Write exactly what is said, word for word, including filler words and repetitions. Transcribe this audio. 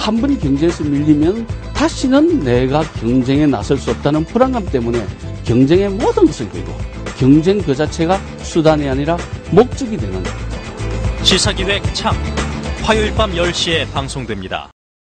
한 번 경쟁에서 밀리면 다시는 내가 경쟁에 나설 수 없다는 불안감 때문에 경쟁의 모든 것을 걸고 경쟁 그 자체가 수단이 아니라 목적이 되는 시사기획 참 화요일 밤 열 시에 방송됩니다.